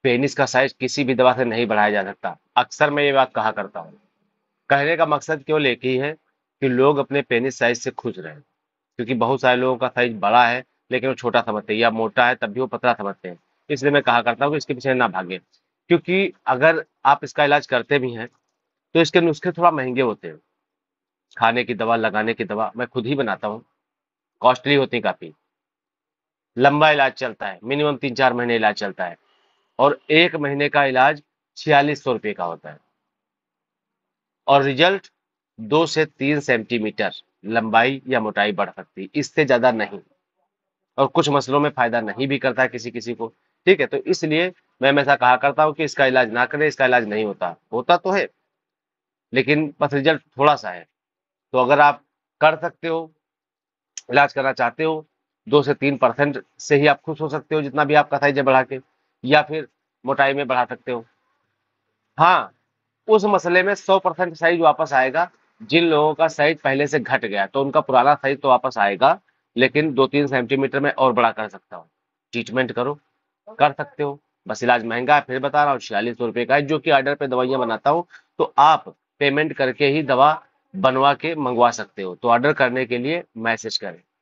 Penis का size किसी भी दवा से नहीं बढ़ाया जा सकता। अक्सर मैं ये बात कहा करता हूँ। कहने का मकसद केवल एक ही है कि लोग अपने पेनिस साइज से खुश रहें, क्योंकि बहुत सारे लोगों का साइज बड़ा है लेकिन वो छोटा समझते हैं, या मोटा है तब भी वो पतला समझते हैं। इसलिए मैं कहा करता हूँ कि इसके पीछे ना भागे, क्योंकि अगर आप इसका इलाज करते भी हैं तो इसके नुस्खे थोड़ा महंगे होते हैं। खाने की दवा, लगाने की दवा मैं खुद ही बनाता हूँ, कॉस्टली होती है काफ़ी। लंबा इलाज चलता है, मिनिमम 3-4 महीने इलाज चलता है, और 1 महीने का इलाज 4600 रुपये का होता है। और रिजल्ट 2 से 3 सेंटीमीटर लंबाई या मोटाई बढ़ सकती है, इससे ज़्यादा नहीं। और कुछ मसलों में फ़ायदा नहीं भी करता है किसी किसी को। ठीक है, तो इसलिए मैं हमेशा कहा करता हूँ कि इसका इलाज ना करें, इसका इलाज नहीं होता। होता तो है, लेकिन बस रिजल्ट थोड़ा सा है। तो अगर आप कर सकते हो, इलाज करना चाहते हो, 2 से 3% से ही आप खुश हो सकते हो, जितना भी आपका साइज है बढ़ा के, या फिर मोटाई में बढ़ा सकते हो। हाँ, उस मसले में 100% साइज वापस आएगा। जिन लोगों का साइज पहले से घट गया तो उनका पुराना साइज तो वापस आएगा, लेकिन 2-3 सेंटीमीटर में और बड़ा कर सकता हूँ। ट्रीटमेंट करो, कर सकते हो। बस इलाज महंगा है, फिर बता रहा हूँ, 4600 रुपये का है, जो कि ऑर्डर पे दवाइयाँ बनाता हूँ। तो आप पेमेंट करके ही दवा बनवा के मंगवा सकते हो। तो ऑर्डर करने के लिए मैसेज करें।